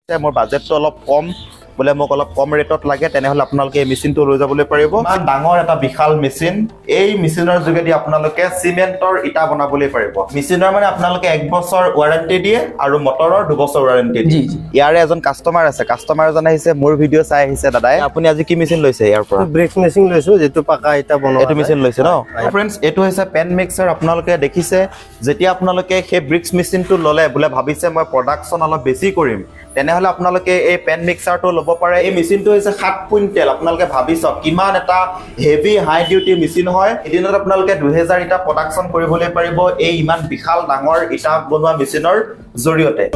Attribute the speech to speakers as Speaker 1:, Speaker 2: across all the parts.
Speaker 1: মোৰ বাজেটটো অলপ কম বলে মোক অলপ কম ৰেটত লাগে তেনেহলে আপোনালোকে এই মেচিনটো লৈ যাবলৈ পাৰিব ইমান ডাঙৰ এটা বিশাল মেচিন এই মেচিনৰ যোগেদি আপোনালোকে সিমেন্টৰ ইটা বনাবলৈ পাৰিব মেচিনৰ মানে আপোনালোকে 1 বছৰ ওয়াৰেন্টি দিয়ে আৰু মটৰৰ 2 বছৰ ওয়াৰেন্টি দিয়ে ইয়াৰে এজন কাস্টমাৰ আছে কাস্টমাৰ জন আহিছে মোৰ ভিডিও চাই আহিছে দাদাই আপুনি আজি কি মেচিন লৈছে ইয়াৰ পৰা
Speaker 2: ব্ৰেক মেচিন লৈছো যেটো পাকা ইটা বনোৱা
Speaker 1: এটো মেচিন লৈছে ন फ्रेंड्स এটো হৈছে পেন মিক্সাৰ আপোনালোকে দেখিছে যেতিয়া আপোনালোকে হে ব্ৰিক্স মেচিনটো ললে বলে ভাবিছে মই প্ৰডাকচন অলপ বেছি কৰিম তেনেহলে আপোনালোকে এই পেন মিক্সাৰটো লব পাৰে এই মেচিনটো হৈছে 7 কুইন্টেল আপোনালোকে ভাবিছ কিমান এটা হেভি হাই ডিউটি মেচিন হয় এদিনত আপোনালোকে 2000 ইটা প্ৰডাকচন কৰিবলৈ পাৰিব এই ইমান বিশাল ডাঙৰ ইটা বনোৱা মেচিনৰ জৰিয়তে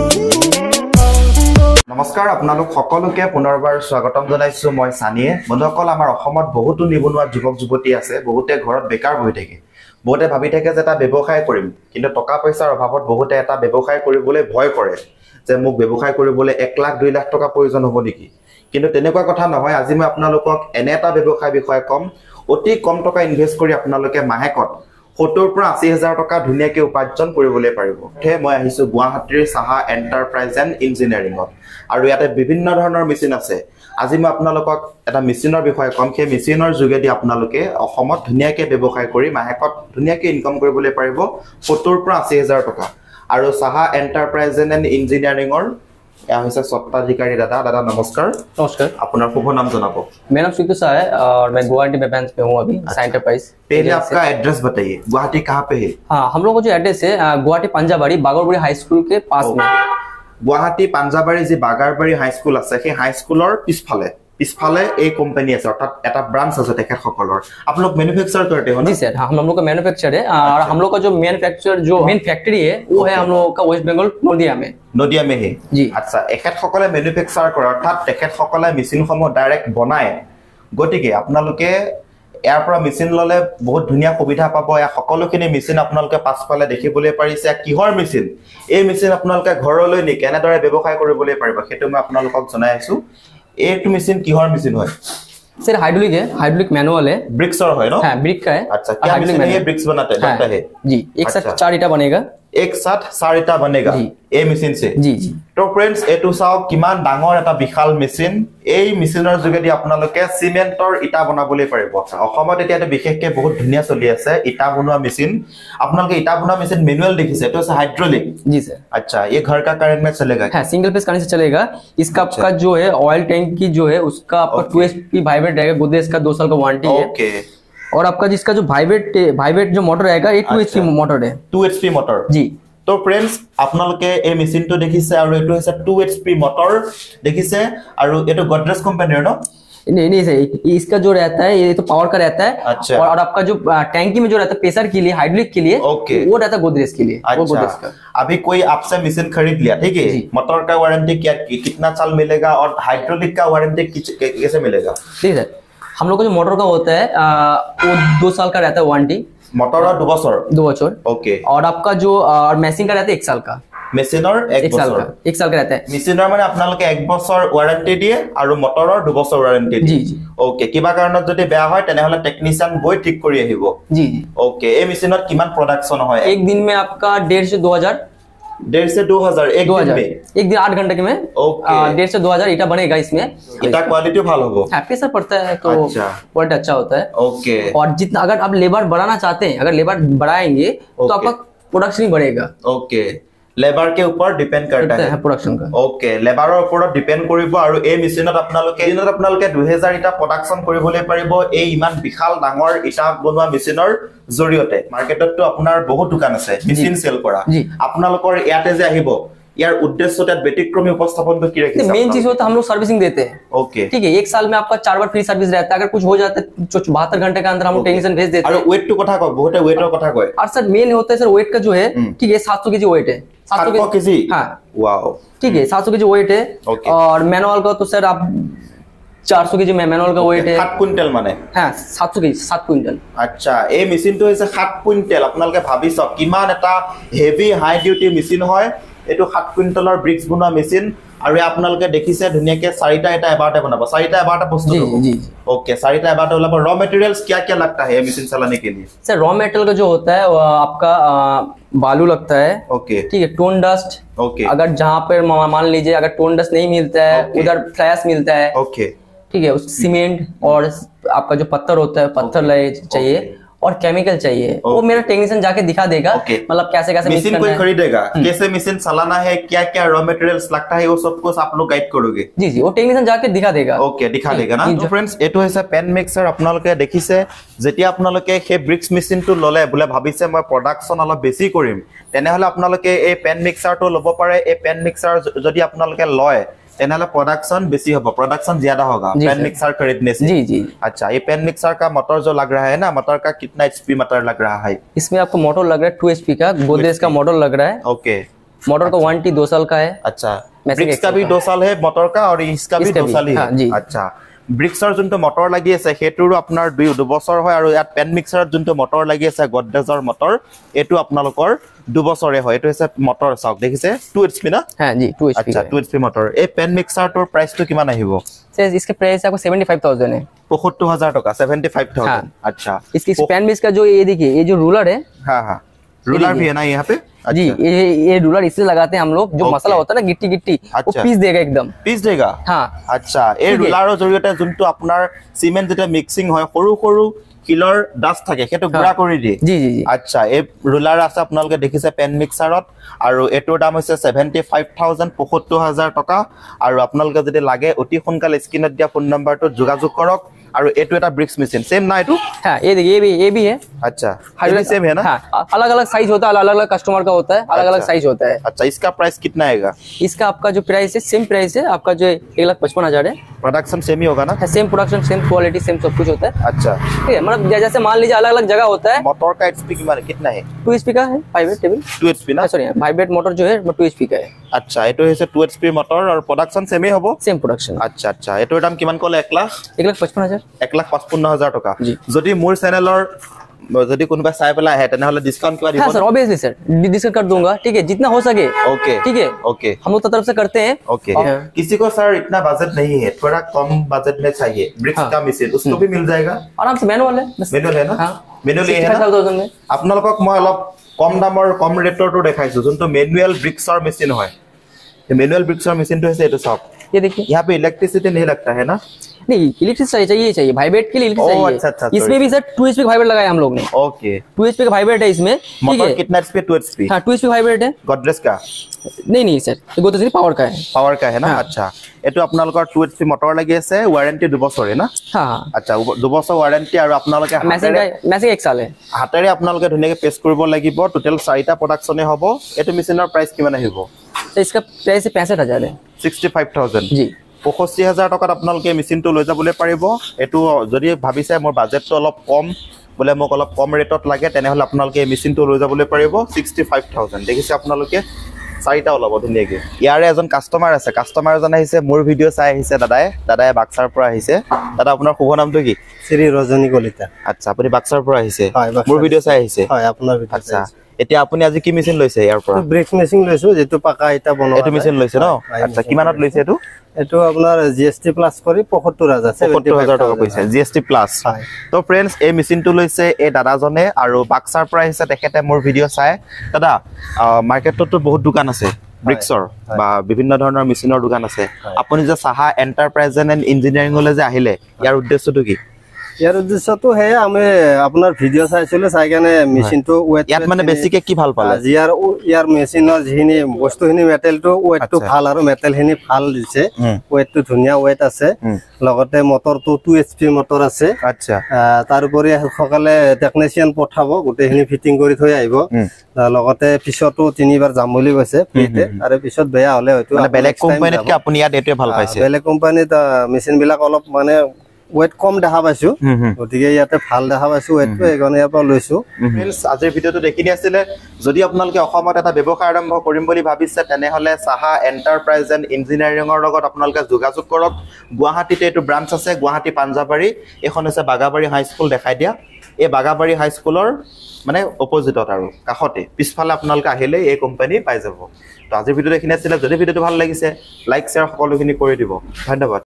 Speaker 1: নমস্কাৰ আপোনালোক সকলোকে পুনৰবাৰ স্বাগতম জনাইছো মই সানিয়ে বন্ধুসকল আমাৰ অসমত বহুতো নিবনুৱা যুৱক যুৱতী আছে বহুতে ঘৰত বেকাৰ বহি থাকে বহুতে ভাবি থাকে যে এটা ব্যৱসায় কৰিম কিন্তু টকা পইচাৰ অভাৱত বহুতে এটা ব্যৱসায় কৰিবলৈ ভয় কৰে যে মোক ব্যৱসায় কৰিবলৈ 1 লাখ 2 লাখ টকা প্ৰয়োজন হ'ব নেকি কিন্তু তেনেকুৱা কথা নহয় আজি মই আপোনালোকক এনে এটা ব্যৱসায় বিষয় কম অতি কম টকা ইনভেষ্ট কৰি আপোনালোকে মাহেকত 70 পৰা 80000 টকা ধুনিয়াকৈ উপাৰ্জন কৰিবলৈ পাৰিব হে মই আহিছো গুৱাহাটীৰ সাহা এন্টাৰপ্ৰাইজ এণ্ড ইঞ্জিনিয়াৰিংত আৰু ইয়াতে বিভিন্ন ধৰণৰ মেচিন আছে আজি মই আপোনালোকক এটা মেচিনৰ বিষয় কম সেই মেচিনৰ যোগেদি আপোনালোকে অসমত ধুনিয়াকৈ ব্যৱসায় কৰি মাহেকত ধুনিয়াকৈ ইনকাম কৰিবলৈ পাৰিব 70 পৰা 80000 টকা আৰু সাহা এন্টাৰপ্ৰাইজ এণ্ড ইঞ্জিনিয়াৰিংৰ या है सत्ताधिकारी दादा नमस्कार
Speaker 2: नमस्कार
Speaker 1: अपना शुभ नाम जनाब
Speaker 2: मेरा नाम सुतु शाह है और मैं गुवाहाटी में ब्रांच पे हूँ अभी साहा एंटरप्राइज
Speaker 1: पहले आपका एड्रेस बताइए गुवाहाटी कहाँ पे है
Speaker 2: हाँ हम लोग को जो एड्रेस है गुवाहाटी पंजाबाड़ी बागरबाड़ी हाई स्कूल के पास में
Speaker 1: गुवाहाटी पंजाबाड़ी जी बागरबाड़ी हाई स्कूल আছে সেই হাই স্কুলৰ पिछफाले एक कंपनी আছে অর্থাৎ এটা ব্রাঞ্চ আছে তেখেত সকলৰ आप लोग मैन्युफैक्चर करते हो
Speaker 2: जी सर हाँ हम लोग का मैन्युफैक्चर है और हम लोग का जो मैन्युफैक्चर जो मेन फैक्ट्री है वो है हम लोग का वेस्ट बंगाल नदिया में है जी अच्छा এখেত সকলে मैन्युफैक्चर কৰে অর্থাৎ তেখেত সকলে মেচিনসমূহ ডাইৰেক্ট বনায় গটিকে আপোনালোকে ইয়াৰ পৰা মেচিন ললে বহুত ধুনিয়া সুবিধা পাব या সকলোখিনি মেচিন আপোনালোকে পাছফালে দেখিবলৈ পাৰিছে কিহৰ মেচিন এই মেচিন আপোনালোকে ঘৰলৈ নি কেনেদৰে ব্যৱসায় কৰিবলৈ পাৰিব সেইটো মই আপোনালোকক জনাই আছো एक मशीन किहर मशीन है सर हाइड्रोलिक मैनुअल है
Speaker 1: ब्रिक्सर है ना
Speaker 2: हां ब्रिक का है
Speaker 1: अच्छा क्या मशीन है ये ब्रिक्स बनाता है
Speaker 2: जी एक साथ 4 ईटा बनेगा
Speaker 1: एक साथ 4 ईटा बनेगा ए मशीन से
Speaker 2: जी जी
Speaker 1: तो फ्रेंड्स एटु साउ किमान डांगर eta বিশাল মেচিন এই মেচিনৰ যোগেদি আপোনালোকে সিমেন্টৰ ইটা বনাবলৈ পাৰিব অসমত এতিয়া বিশেষকৈ বহুত ধুনিয়া চলি আছে ইটা বনোৱা মেচিন আপোনালোকে ইটা বনোৱা মেচিন मैनुअल देखिसे तो हाइड्रोलिक
Speaker 2: जी सर
Speaker 1: अच्छा ये घर का करंट में चलेगा
Speaker 2: हां सिंगल फेज करंट से चलेगा इसका आपका जो है ऑयल टैंक की जो है उसका आपका 2 HP वाइब्रेट रहेगा गोदरेज का 2 साल का वारंटी है
Speaker 1: ओके
Speaker 2: और आपका जिसका जो वाइब्रेट जो मोटर रहेगा ये 2 HP मोटर है
Speaker 1: 2 HP मोटर
Speaker 2: जी
Speaker 1: तो फ्रेंड्स আপোনালোকে এই মেচিনটো দেখিছে আৰু এটো হৈছে 2 HP মোটৰ দেখিছে আৰু এটো গোদৰেজ কোম্পানীৰ ন
Speaker 2: नहीं सर इसका जो रहता है ये तो पावर का रहता है
Speaker 1: अच्छा।
Speaker 2: और आपका जो टैंकी में जो रहता है प्रेशर के लिए हाइड्रोलिक के लिए वो रहता है गोदरेज के लिए
Speaker 1: अच्छा।
Speaker 2: वो गोदरेज का
Speaker 1: अभी कोई आपसे मशीन खरीद लिया ठीक है मोटर का वारंटी क्या कितना साल मिलेगा और हाइड्रोलिक का वारंटी कैसे मिलेगा
Speaker 2: ठीक है हम लोग का जो मोटर का होता है वो 2 साल का रहता है वारंटी
Speaker 1: मोटर 2 बছৰ ओके
Speaker 2: और आपका जो और मशीन का रहता है 1 साल का
Speaker 1: মেচিনৰ 1 বছৰ
Speaker 2: 1 साल का रहता है
Speaker 1: মেচিনৰ মানে আপোনালোকে 1 বছৰ ওয়াৰেন্টি দিয়ে আৰু মটৰৰ 2 বছৰ ওয়াৰেন্টি দিয়ে
Speaker 2: जी जी
Speaker 1: ओके কিবা কাৰণত যদি বেয়া হয় তেনেহলে টেকনিশিয়ান গৈ ঠিক কৰি আহিব
Speaker 2: जी जी
Speaker 1: ओके এই মেচিনত কিমান প্ৰডাকচন হয়
Speaker 2: एक दिन में आपका 1.5 से 2000
Speaker 1: 1.5 से 2000 एक दिन में
Speaker 2: एक दिन 8 घंटे में 1.5 से 2000 ईटा बनेगा इसमें
Speaker 1: ईटा क्वालिटी भालो होगा
Speaker 2: प्रेशर पड़ता है तो क्वालिटी अच्छा होता है
Speaker 1: ओके
Speaker 2: और जितना अगर आप लेबर बढ़ाना चाहते हैं अगर लेबर बढ़ाएंगे तो आपका प्रोडक्शन ही बढ़ेगा
Speaker 1: ओके लेबर के ऊपर डिपेंड करता है
Speaker 2: प्रोडक्शन का
Speaker 1: ओके लेबाৰৰ ওপৰত ডিপেন্ড কৰিব আৰু এই মেচিনত আপোনালোকে দিনত আপোনালোকে 2000 ইটা প্ৰডাকচন কৰিবলৈ পাৰিব এই ইমান বিশাল ডাঙৰ ইটা বনোৱা মেচিনৰ জৰিয়তে মাৰ্কেটত তো আপোনাৰ বহুত দোকান আছে মেচিন সেল কৰা আপোনালোকৰ ইয়াতে যে আহিব यार उद्देश्य तो व्यतिक्रमी उपस्थापन को की रखी
Speaker 2: मेन चीज होता है हम लोग सर्विसिंग देते हैं
Speaker 1: ओके
Speaker 2: ठीक है 1 साल में आपका 4 बार फ्री सर्विस रहता है अगर कुछ हो जाता है 72 घंटे के अंदर हम लोग टेक्नीशियन भेज देते हैं
Speaker 1: और वेट तो कथा को बहुत वेटर कथा को
Speaker 2: और सर मेन होता है सर वेट का जो है ठीक है 700 केजी वेट है
Speaker 1: 700 केजी
Speaker 2: हां
Speaker 1: वाओ
Speaker 2: ठीक है 700 केजी वेट है और मैनुअल का तो सर आप 400 केजी मैनुअल का वेट है
Speaker 1: 7 কুইন্টাল মানে
Speaker 2: हां 700 केजी 7 কুইন্টাল
Speaker 1: अच्छा এই মেচিনটো হৈছে 7 কুইন্টাল আপোনালোকে ভাবিছ কিমান এটা হেভি হাই ডিউটি মেচিন হয় এটো 7 কুইন্টালৰ ব্ৰিক্স বনোৱা মেচিন আৰু আপোনালোকে দেখিছে ধুনিয়াকে চাৰিটা এটা এবাৰতে বনাব চাৰিটা এবাৰতে বস্তু
Speaker 2: जी जी
Speaker 1: ओके चारिटा एबारते ओलाब रॉ मटेरियल्स क्या-क्या लगता है ये मशीन चलाने के लिए
Speaker 2: सर रॉ मटेरियल का जो होता है वो आपका बालू लगता है
Speaker 1: ओके
Speaker 2: ठीक है टोन डस्ट
Speaker 1: ओके
Speaker 2: अगर जहाँ पर मान लीजिए अगर टोन डस्ट नहीं मिलता है उधर फ्लैश मिलता है
Speaker 1: ओके
Speaker 2: ठीक है सीमेंट और आपका जो पत्थर होता है पत्थर चाहिए और केमिकल चाहिए वो मेरा टेक्नीशियन जाके दिखा देगा मतलब कैसे कैसे
Speaker 1: मशीन कोई खरीदेगा कैसे मशीन चलाना है क्या क्या रॉ मटेरियल्स लगता है वो सब कुछ आप लोग गाइड करोगे
Speaker 2: जी जी वो टेक्नीशियन जाके दिखा देगा
Speaker 1: ओके दिखा देगा ना तो फ्रेंड्स एटो হৈছে পেন মিক্সাৰ আপোনালোকে দেখিছে যেতিয়া আপোনালোকে সেই ব্ৰিক্স মেচিনটো ললে বুলে ভাবিছে মই প্ৰডাকচন অলপ বেছি কৰিম তেনেহলে আপোনালোকে এই পেন মিক্সাৰটো লব পাৰে এই পেন মিক্সাৰ যদি আপোনালোকে লয় तेनाला प्रोडक्शन बेसी होगा प्रोडक्शन ज्यादा होगा पेन मिक्सर खरीदने से
Speaker 2: जी जी
Speaker 1: अच्छा ये पेन मिक्सर का मोटर जो लग रहा है ना मोटर का कितना एचपी मोटर लग रहा है
Speaker 2: इसमें आपको मोटर लग रहा है 2 एचपी का गोदरेज का मॉडल लग रहा है
Speaker 1: ओके
Speaker 2: मोटर का वारंटी 2 साल का है
Speaker 1: अच्छा ब्रिक्स का भी 2 साल है मोटर का और इसका भी 2 साल ही है अच्छा ব্ৰিক্সৰ যোনটো মটৰ লাগি আছে হেতুৰ আপোনাৰ 2 বছৰ হয় আৰু ইয়াত পেন মিক্সাৰত যোনটো মটৰ লাগি আছে গডৰেজৰ মটৰ এটো আপোনালোকৰ 2 বছৰে হয় এটো হৈছে মটৰ চাওক দেখিছে 2 এচপি না
Speaker 2: हां जी 2 एचपी
Speaker 1: अच्छा 2 एचपी মটৰ এই পেন মিক্সাৰটোৰ প্ৰাইসটো কিমান আহিব
Speaker 2: सर इसके प्राइस आपको 75000 है
Speaker 1: 75000 टका 75000 अच्छा
Speaker 2: इसकी पेन मिक्स का जो ये देखिए ये जो रूलर है
Speaker 1: हां हां रूलर भी है ना यहाँ पे
Speaker 2: जी ये रूलर इसलिए लगाते हैं हम लोग जो मसाला होता है ना गिट्टी गिट्टी वो पीस देगा एकदम
Speaker 1: पीस देगा
Speaker 2: हाँ
Speaker 1: अच्छा ये रूलर जरिए जोंतो अपना सीमेंट जेटा मिक्सिंग হয় সৰু সৰু কিলৰ ডাস্ট থাকে হেতু গুড়া কৰি দিয়ে
Speaker 2: जी जी जी
Speaker 1: अच्छा এই রুলার আছে আপোনালোকে দেখিছে পেন মিক্সারত আৰু এটোৰ দাম হৈছে 75000 75000 টকা আৰু আপোনালোকে যদি লাগে অতি সোনকালে স্ক্ৰিনত দিয়া ফোন নাম্বাৰটো যোগাযোগ কৰক আৰু এটো এটা ব্ৰিক্স মেচিন সেম না এটো
Speaker 2: हां ये देखिए ये भी है
Speaker 1: अच्छा ये सेम है ना
Speaker 2: हां अलग-अलग साइज होता है अलग-अलग कस्टमर का होता है अलग-अलग साइज होता है
Speaker 1: अच्छा इसका प्राइस कितना आएगा
Speaker 2: इसका आपका जो प्राइस है सेम प्राइस है आपका जो 155000 है
Speaker 1: प्रोडक्शन सेम ही होगा ना
Speaker 2: same production same quality same सब कुछ होता है
Speaker 1: अच्छा
Speaker 2: ठीक है मतलब जैसे मान लीजिए अलग-अलग जगह होता है
Speaker 1: मोटर का एचपी कितना है
Speaker 2: 2 एचपी का है वाइब्रेट टेबल
Speaker 1: 2 एचपी ना
Speaker 2: सॉरी वाइब्रेट मोटर जो है वो 2 एचपी का है
Speaker 1: अच्छा एतो হৈছে 2 एचपी मोटर और प्रोडक्शन सेम ही होबो
Speaker 2: सेम प्रोडक्शन
Speaker 1: अच्छा अच्छा एतोर दाम किमान কলে
Speaker 2: 1,55,000
Speaker 1: 1,55,000 टका যদি মোৰ চ্যানেলৰ যদি কোনোবা চাই পেলা আহে তেনেহলে ডিসকাউন্ট কিবা দিব
Speaker 2: हां सर ऑब्वियसली सर डिस्काउंट कर दूंगा ठीक है जितना हो सके
Speaker 1: ओके
Speaker 2: ठीक है
Speaker 1: ओके
Speaker 2: हम लोग तरफ से करते हैं
Speaker 1: ओके किसी को सर इतना बजट नहीं है थोड़ा कम बजट में चाहिए ब्रिक्स का मशीन उसको भी मिल जाएगा
Speaker 2: आराम से मैनुअल है
Speaker 1: मैनुअल है ना
Speaker 2: हां
Speaker 1: मैनुअल है ना
Speaker 2: 65000 में
Speaker 1: আপোনালোকক মই অলপ কম দামৰ কম ৰেটৰটো দেখাইছো যোনটো मैनुअल ब्रिक्सৰ মেচিন হয় ये मैनुअल ब्रिक्सर मशीन तो है तो सब
Speaker 2: ये देखिए
Speaker 1: यहाँ पे इलेक्ट्रिसिटी नहीं लगता है ना
Speaker 2: नहीं इलेक्ट्रिसिटी चाहिए वाइब्रेट के लिए इलेक्ट्रिसिटी चाहिए
Speaker 1: अच्छा, अच्छा,
Speaker 2: इसमें भी सर 2 एचपी का वाइब्रेट लगाया हम लोग ने
Speaker 1: ओके
Speaker 2: 2 एचपी का वाइब्रेट है इसमें ठीक है
Speaker 1: कितना एचपी 2 एचपी
Speaker 2: हां 2 एचपी वाइब्रेट है
Speaker 1: गॉडरेज का
Speaker 2: नहीं सर ये गोदरेज पावर का है
Speaker 1: ना अच्छा এটো আপোনালোকৰ 2 এচপি মটৰ লাগি আছে ওয়াৰেন্টি 2 বছৰে না
Speaker 2: हां
Speaker 1: আচ্ছা 2 বছৰ ওয়াৰেন্টি আৰু আপোনালোকে
Speaker 2: মেচিন 1 সাল है
Speaker 1: হাতেৰে আপোনালোকে ধুনিয়াকে পেস্ট কৰিব লাগিব টোটাল 4টা প্ৰডাকচনে হ'ব এটো মেচিনৰ প্ৰাইস কিমান আহিব
Speaker 2: तो इसका प्राइस 65000 है
Speaker 1: 65000
Speaker 2: जी
Speaker 1: 65000 টকাত আপোনালোকে মেচিনটো লৈ যাবলৈ পাৰিব এটো যদি ভাবিছে মোৰ বাজেটটো অলপ কম বলে মোক অলপ কম ৰেটত লাগে তেনেহলে আপোনালোকে মেচিনটো লৈ যাবলৈ পাৰিব 65000 দেখিছে আপোনালোকে চাৰিটা ওলাব ধুনিয়াকে ইয়াৰে এজন কাস্টমাৰ আছে কাস্টমাৰ জন আহিছে মোৰ ভিডিও চাই আহিছে দাদাই বাক্সাৰ পৰা আহিছে দাদা আপোনাৰ শুভ নামটো কি
Speaker 3: শ্ৰী ৰজনী কলিতা
Speaker 1: আচ্ছা আপুনি বাক্সাৰ পৰা আহিছে মোৰ ভিডিও চাই আহিছে
Speaker 3: হয় আপোনাৰ ভিডিও
Speaker 1: আচ্ছা এতিয়া আপুনি আজি কি মেচিন লৈছে ইয়াৰ পৰা
Speaker 3: ব্ৰেক মেচিন লৈছো যেটো পাকা এটা বনোৱা
Speaker 1: এটো মেচিন লৈছে ন আচ্ছা কিমানত লৈছে এটো
Speaker 3: এটো আপোনাৰ জিএসটি প্লাস কৰি 75000
Speaker 1: টকা কৈছে জিএসটি প্লাস তো फ्रेंड्स এই মেচিনটো লৈছে এই দাদাজনে আৰু বাক্সাৰ পৰা আহিছে তেখেতে মোৰ ভিডিও চাই দাদা মাৰ্কেটতো বহুত দোকান আছে ব্ৰিক্সৰ বা বিভিন্ন ধৰণৰ মেচিনৰ দোকান আছে আপুনি যে সাহা এন্টাৰপ্ৰাইজ এণ্ড ইঞ্জিনিয়াৰিংলৈ যে আহিলে ইয়াৰ উদ্দেশ্যটো কি
Speaker 3: ইয়াৰ উদ্দেশ্যটো হে আমি আপোনাৰ ভিডিও চাইছিলো চাই কেনে মেচিনটো ওয়েট
Speaker 1: ইয়াত মানে বেছিকে কি ভাল পালে
Speaker 3: ইয়াৰ মেচিনৰ যিখিনি বস্তুখিনি মেটেলটো ওয়েটটো ভাল আৰু মেটেলখিনি ভাল দিছে ওয়েটটো ধুনিয়া ওয়েট আছে লগতে মটৰটো 2 এচপি মটৰ আছে
Speaker 1: আচ্ছা
Speaker 3: তাৰ উপৰি সকালে টেকনিশিয়ান পঠাব গোটেইখিনি ফিটিং কৰি থৈ আহিব লগতে পিছতো তিনিবাৰ যাম বুলি কৈছে ফ্ৰীতে আৰু পিছত বেয়া হলে হয়তো
Speaker 1: মানে বেলেগ কোম্পানীতকে আপুনি ইয়াত এটোৱে ভাল পাইছে
Speaker 3: বেলেগ কোম্পানীত মেচিন বিলাক অলপ মানে ওয়েট কম দেখা পাইছো গতিকে ইয়াতে ভাল দেখা পাইছো ওয়েটটো এগনে ইয়াৰ পৰা লৈছো
Speaker 1: ফ্ৰেন্ডস আজিৰ ভিডিওটো দেখিনি আছিলে যদি আপোনালোকে অসমত এটা ব্যৱসায় আৰম্ভ কৰিম বুলি ভাবিছে তেনেহলে সাহা এন্টাৰপ্ৰাইজ এণ্ড ইঞ্জিনিয়াৰিংৰ লগত আপোনালোকে যোগাযোগ কৰক গুৱাহাটীতে এটো ব্ৰাঞ্চ আছে গুৱাহাটী পাঞ্জাবাৰী এখন আছে বাগাবাৰী হাই স্কুল দেখাই দিয়া এই বাগাবাৰী হাই স্কুলৰ মানে অপজিটত আৰু কাখতে পিছফালে আপোনালোকে আহিলে এই কোম্পানী পাই যাব তো আজিৰ ভিডিঅ'টো এইখিনি আছিলে যদি ভিডিঅ'টো ভাল লাগিছে লাইক শ্বেয়াৰ সকলোখিনি কৰি দিব ধন্যবাদ